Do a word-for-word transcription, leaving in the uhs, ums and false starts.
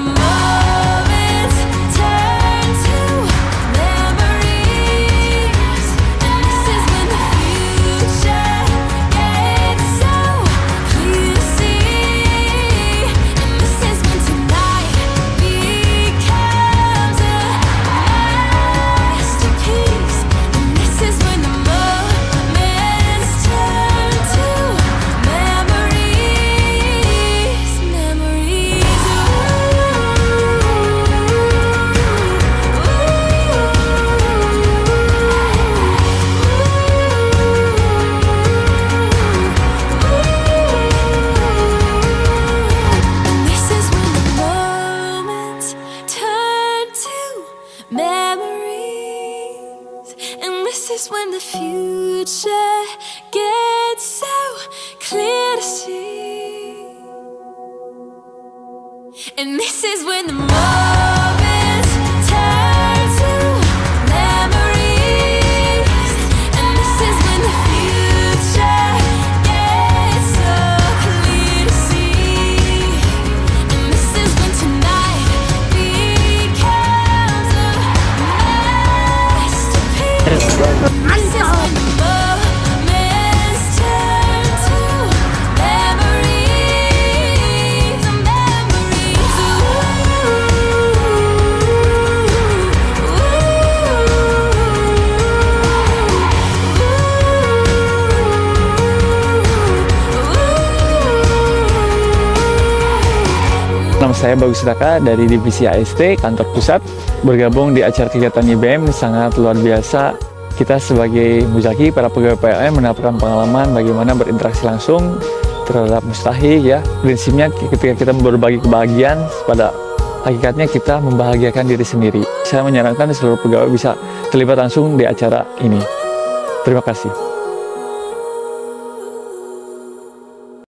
moments turn to memories, and this is when the future gets so clear to see, and this is when tonight becomes a masterpiece, and this is when the moments turn to memories, memories. And this is when the moments turn to memories, and this is when the future gets so clear to see, and this is when the moments turn to memories, and this is when the future gets so clear to see, and this is when tonight becomes a masterpiece. This is when the moments turn to memories, memories. Nama saya Bagus Daka dari Divisi A S T Kantor Pusat, bergabung di acara kegiatan I B M sangat luar biasa. Kita sebagai muzaki, para pegawai P L N mendapatkan pengalaman bagaimana berinteraksi langsung terhadap mustahik ya. Prinsipnya ketika kita berbagi kebahagiaan, pada hakikatnya kita membahagiakan diri sendiri. Saya menyarankan seluruh pegawai bisa terlibat langsung di acara ini. Terima kasih.